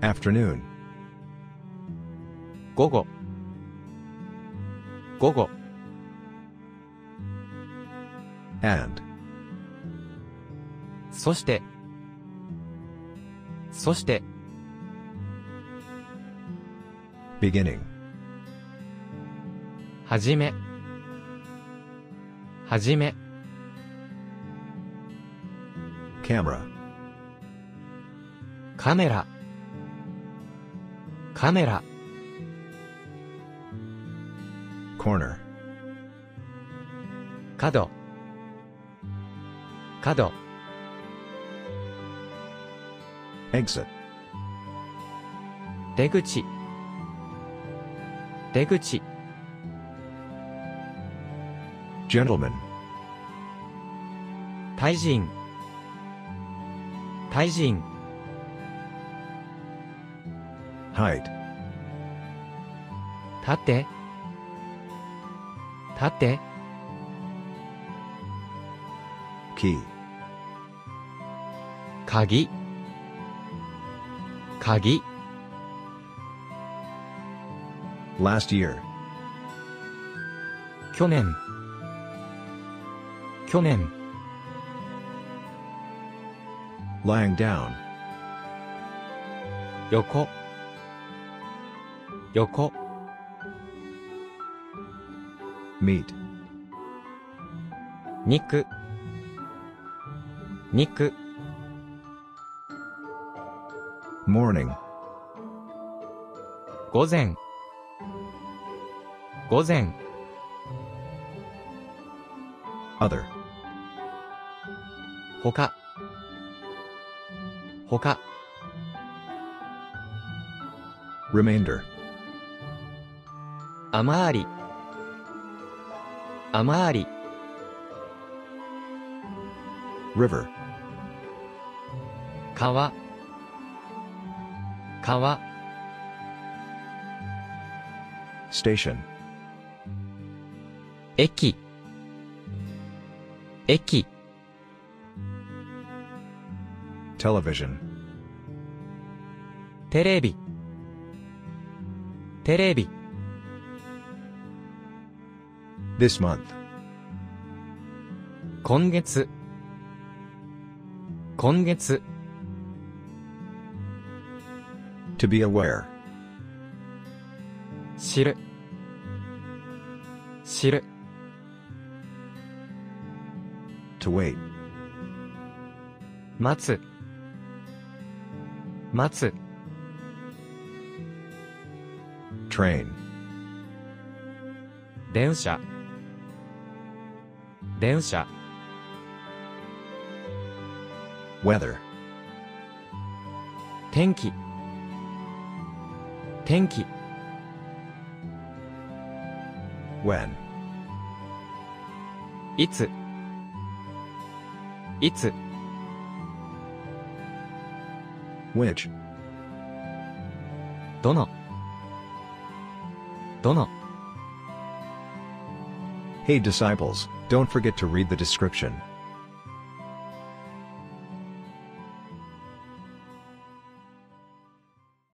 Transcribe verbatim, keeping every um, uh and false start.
Afternoon. 午後午後 And. そしてそして Beginning. はじめはじめ Camera. カメラカメラ Corner. 角角 Exit. 出口出口 Gentleman. 対人対人 Height. 縦縦 Key. 鍵鍵 Last year. 去年去年 Lying down. 横横 Meat. 肉肉 Morning. 午前午前 Other. 他他 Remainder. 雨あり雨あり River. 川川 Station. 駅駅 Television. テレビテレビ This month. 今月今月 To be aware. 知る知る To wait. 待つ待つ Train. 電車電車 Weather. 天気天気 When. いついつ Which. どのどの Hey disciples, don't forget to read the description.